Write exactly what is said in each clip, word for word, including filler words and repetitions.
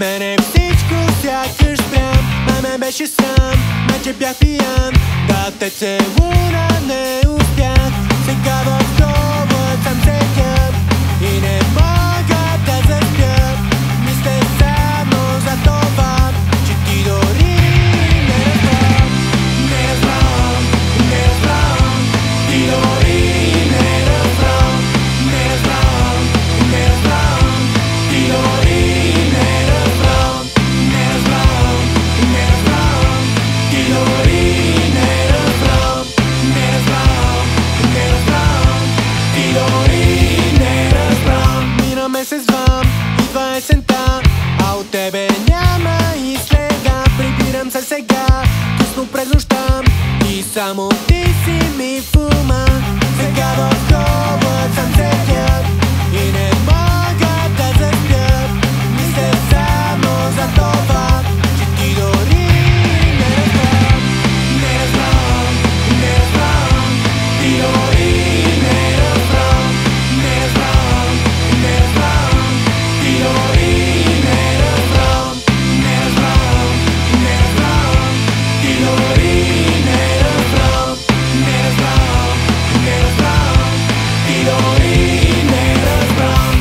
мене всичко сякаш спрям. А ме беше срам, че бях пиян. Да те целуна не успях. Сега в това съм седя и не мога да заспя. Мисля само за това, че ти дори не разбрам. Не разбрам, не разбрам, ти дори не разбрам. Не разбрам, не разбрам, ти дори не разбрам. Не разбрам, не разбрам, ти дори не разбрам. Не разбрам, не разбрам, ти дори не разбрам. Мина месец два, идва есента, а от тебе няма и следа. Прибирам се сега, късно през нощта, и само ти си ми в ума. Сега в хобът съм седя и не мога да заспя. Мисля само за това, че ти дори не разбрам. Не разбрам, не разбрам, ти дори не разбрам. Не разбрам, не разбрам, ти дори не разбрам. Не разбрам, не разбрам, ти дори не разбрам. Не разбрам, не разбрам, ти дори не разбрам.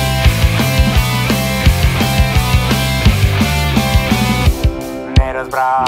Не разбрам.